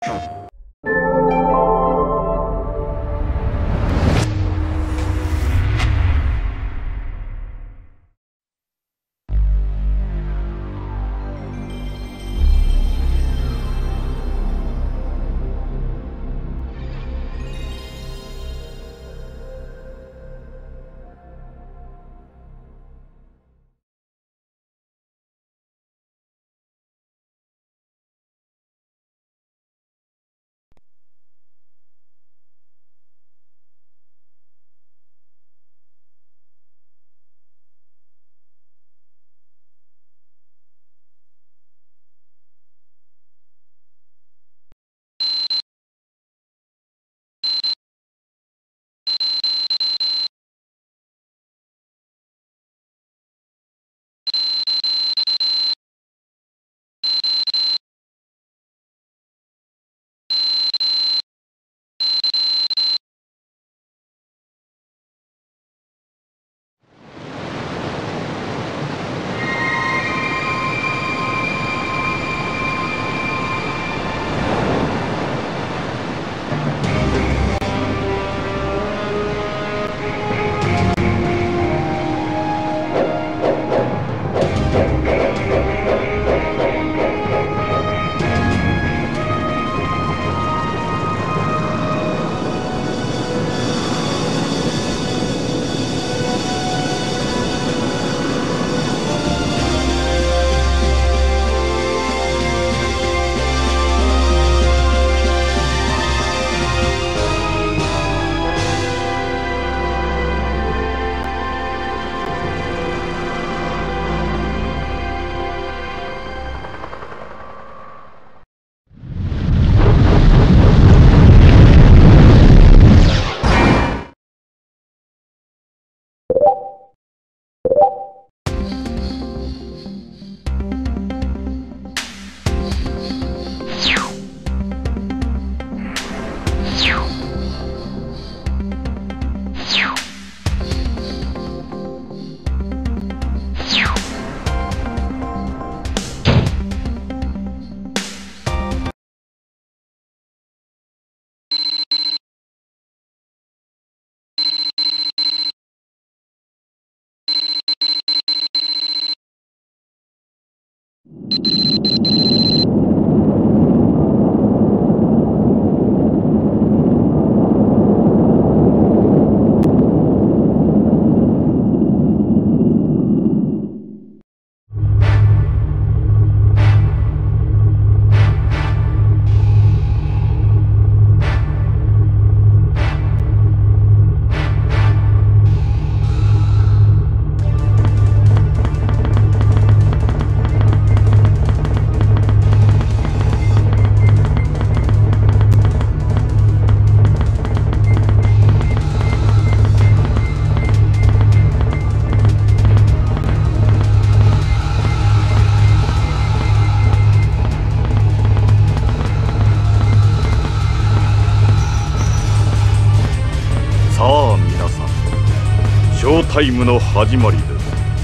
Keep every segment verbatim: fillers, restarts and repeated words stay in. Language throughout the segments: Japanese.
タイムの始まりです。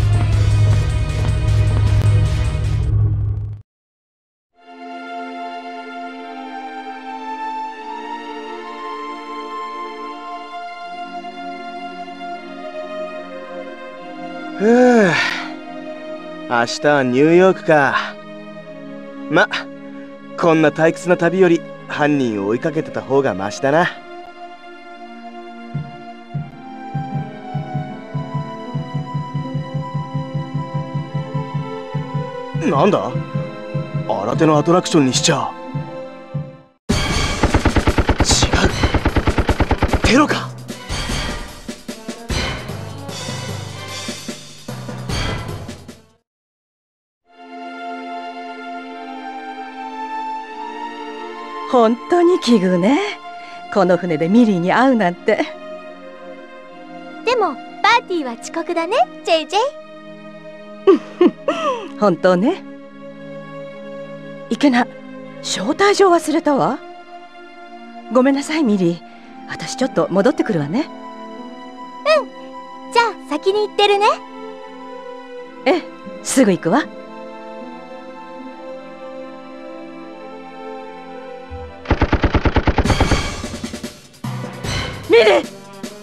ふう、明日はニューヨークか。ま、こんな退屈な旅より犯人を追いかけてた方がマシだな。なんだ？新手のアトラクションにしちゃ。違う。テロか。 本当に奇遇ね。この船でミリーに会うなんて。 でもパーティーは遅刻だね、ジェイジェイ。 本当ね。いけな、招待状忘れたわ。ごめんなさいミリー、私ちょっと戻ってくるわね。 うん、じゃあ先に行ってるね。 ええ、すぐ行くわ。 リー。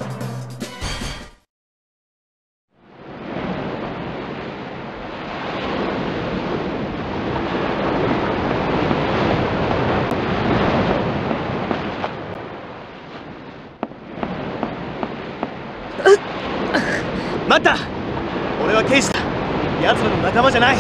待った。俺は刑事だ。奴らの仲間じゃない。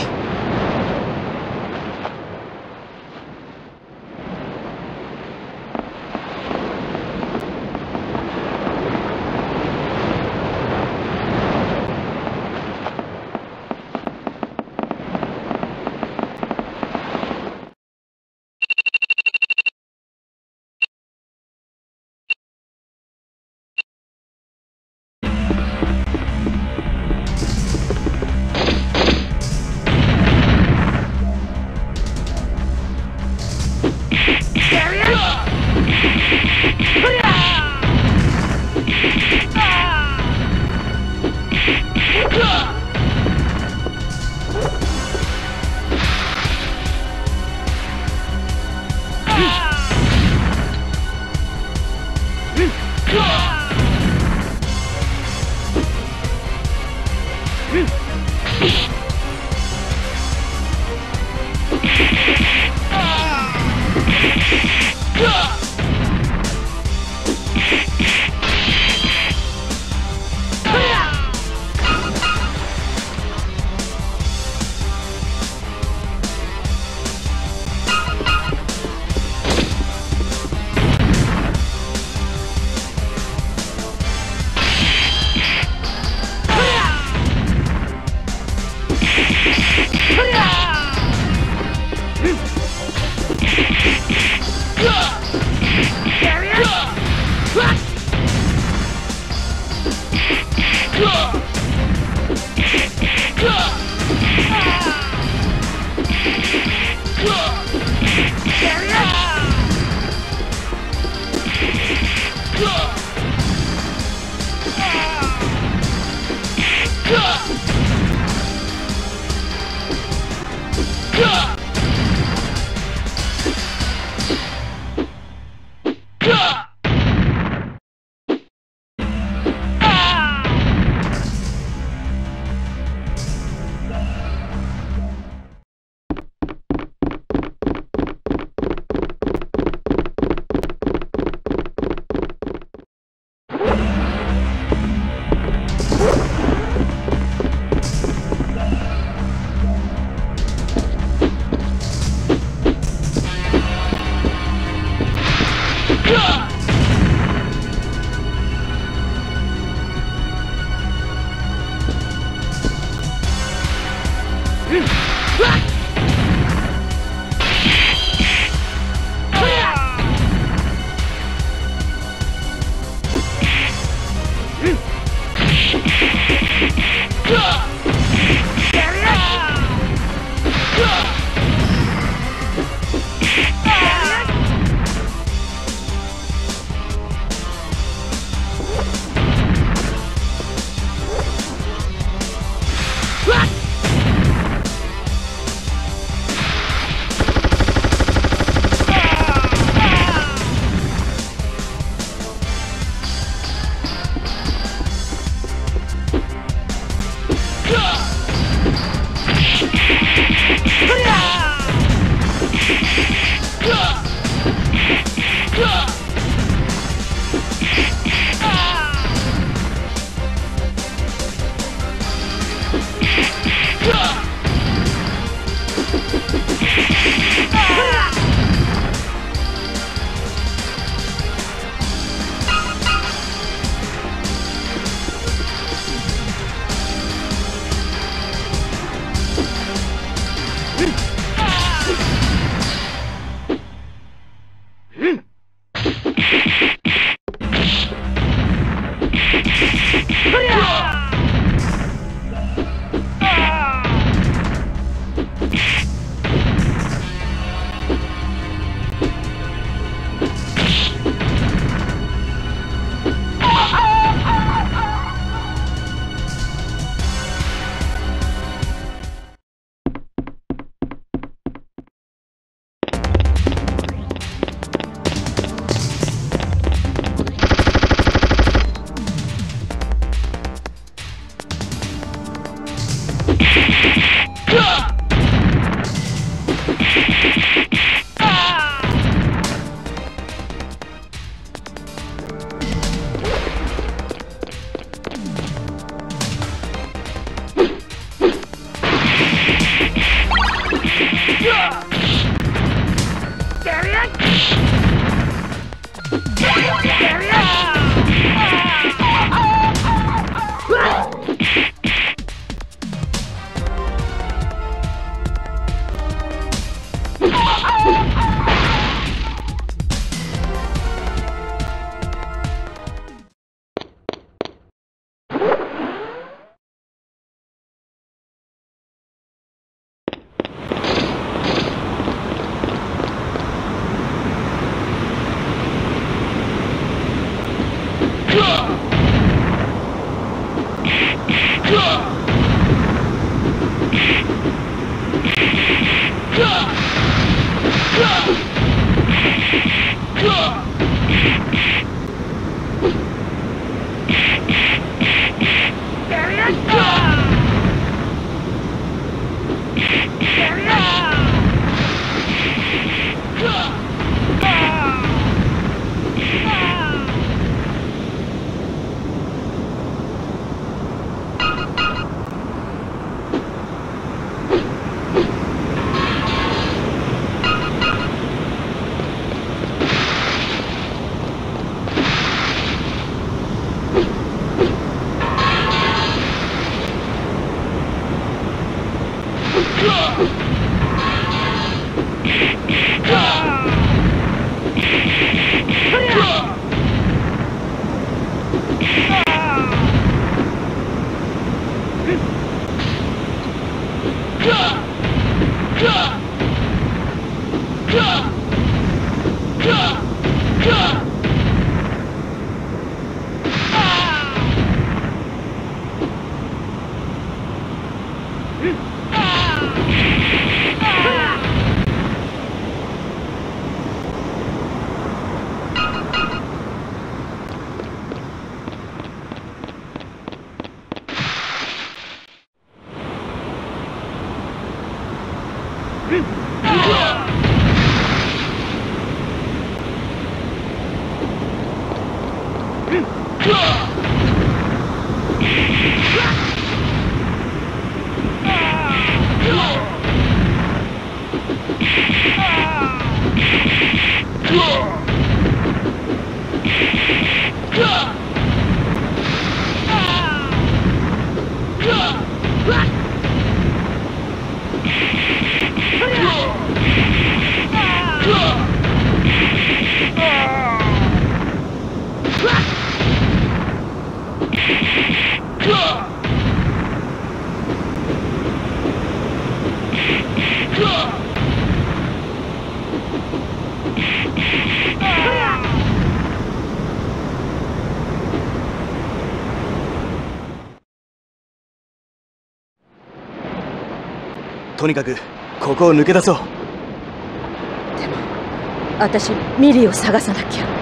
とにかくここを抜け出そう。 でも私ミリーを探さなきゃ。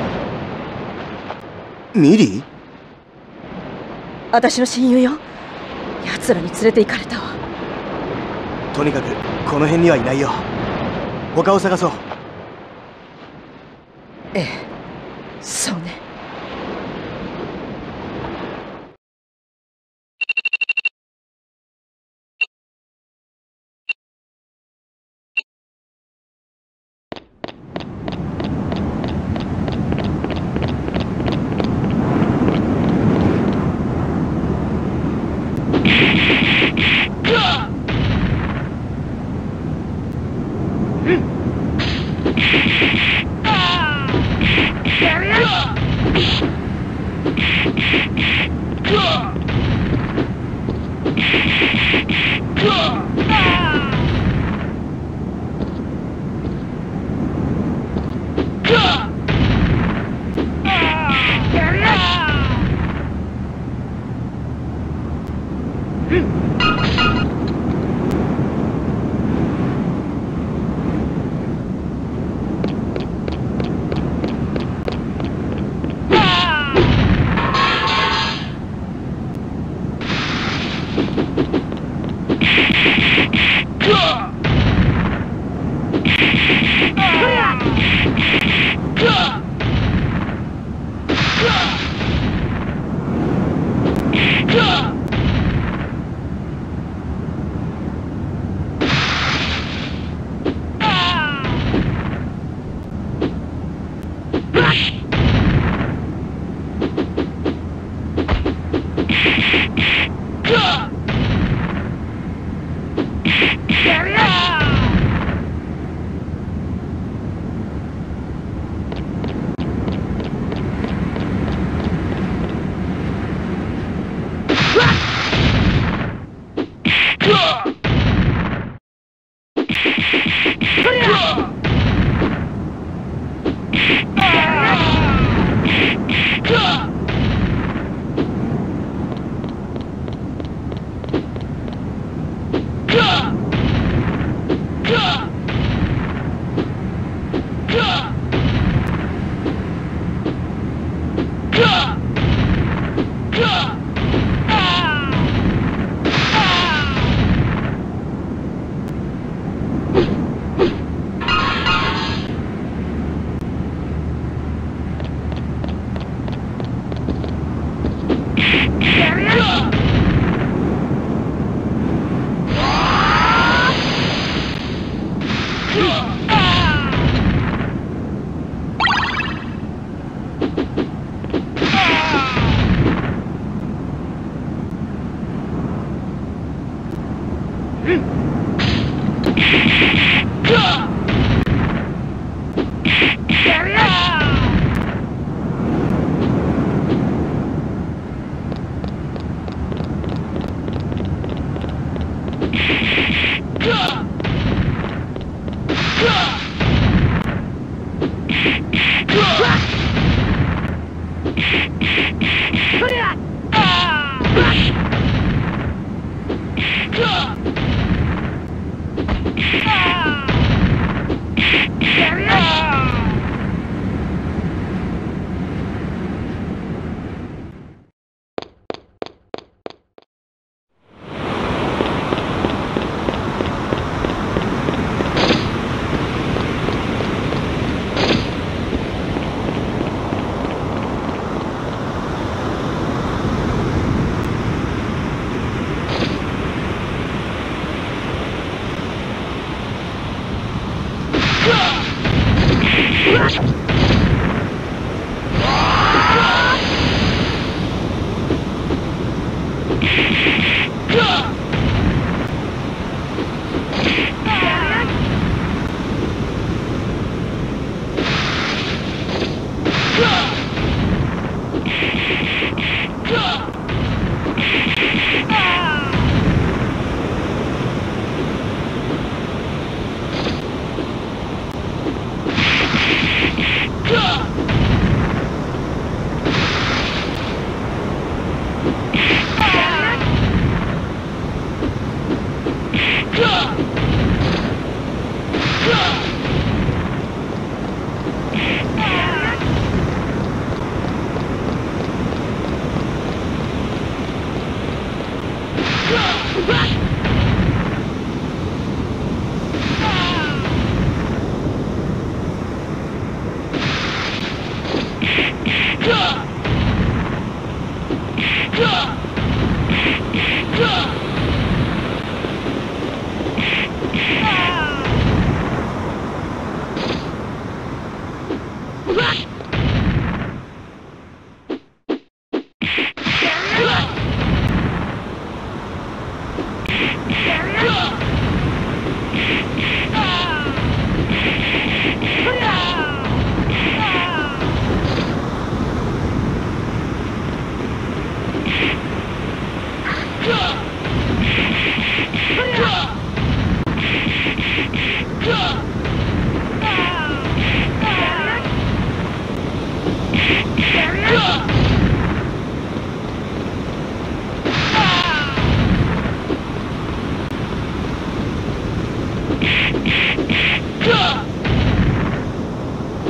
ミリー？ 私の親友よ。奴らに連れて行かれたわ。 とにかくこの辺にはいないよ。他を探そう。 ええ、そうね。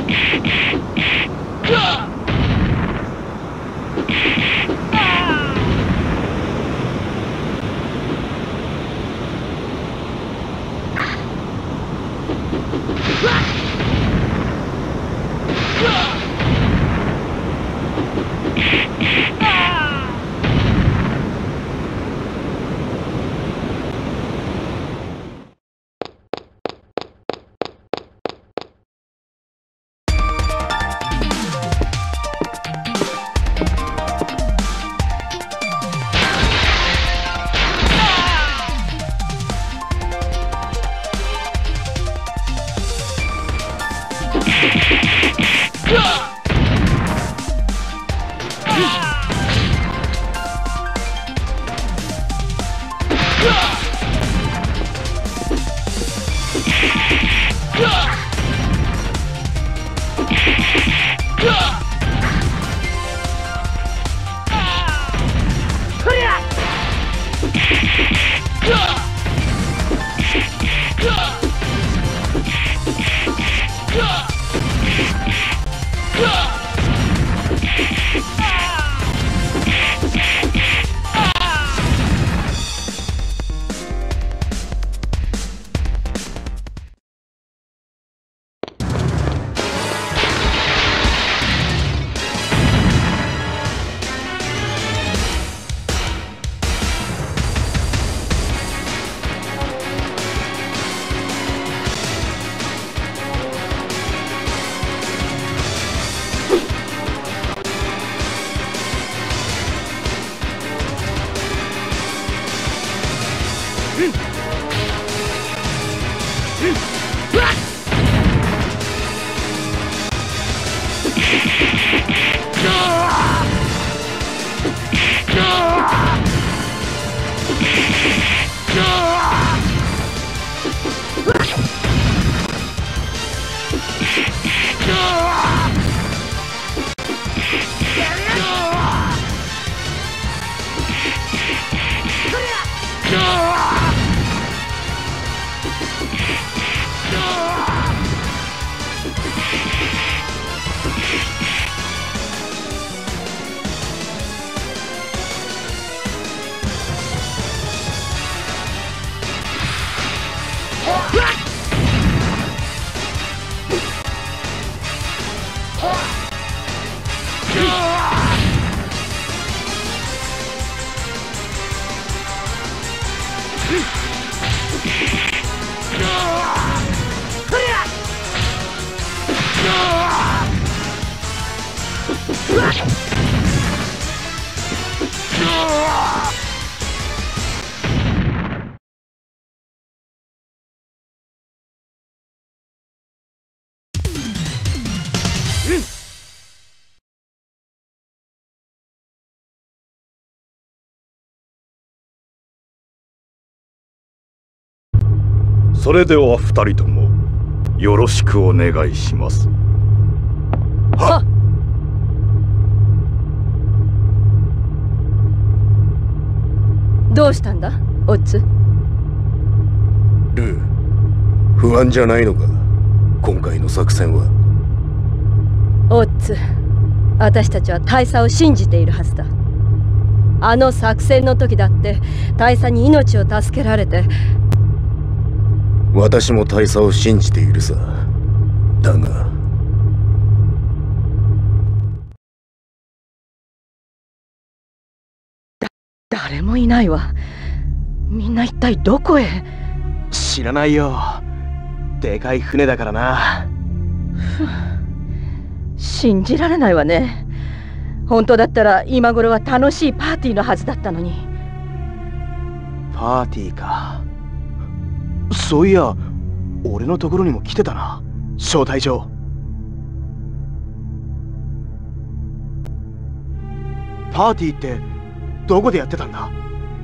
それでは二人ともよろしくお願いします。 はっ。どうしたんだ、オッツ？ ルー、不安じゃないのか、今回の作戦は。 オッツ、私たちは大佐を信じているはずだ。あの作戦の時だって大佐に命を助けられて。 私も大佐を信じているさ。だがだ誰もいないわ。みんな一体どこへ？ 知らないよ。でかい船だからな。 信じられないわね。本当だったら今頃は楽しいパーティーのはずだったのに。 パーティーか。そういや俺のところにも来てたな、招待状。パーティーってどこでやってたんだ？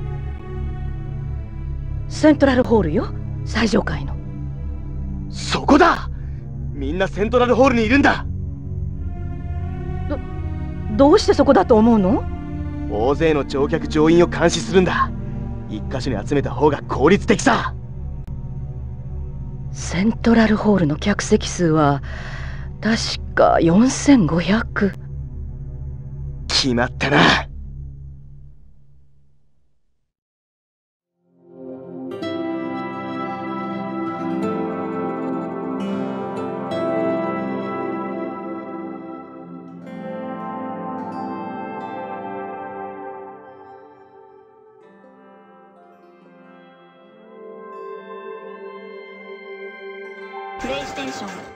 セントラルホールよ、最上階の。 そこだ。みんなセントラルホールにいるんだ。 どどうしてそこだと思うの？ 大勢の乗客乗員を監視するんだ。一箇所に集めた方が効率的さ。 セントラルホールの客席数は確かよんせんごひゃく。 決まったな。 プレイステーション